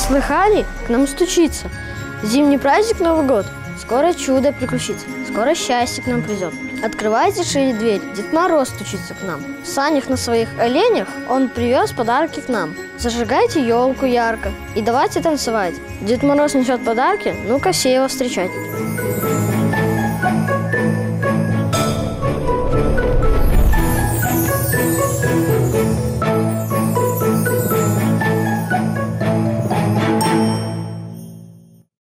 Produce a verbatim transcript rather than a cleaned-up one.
слыхали? К нам стучится. Зимний праздник, Новый год. Скоро чудо приключится. Скоро счастье к нам придет. Открывайте шире дверь, Дед Мороз стучится к нам. В санях на своих оленях он привез подарки к нам. Зажигайте елку ярко и давайте танцевать. Дед Мороз несет подарки, ну-ка все его встречать.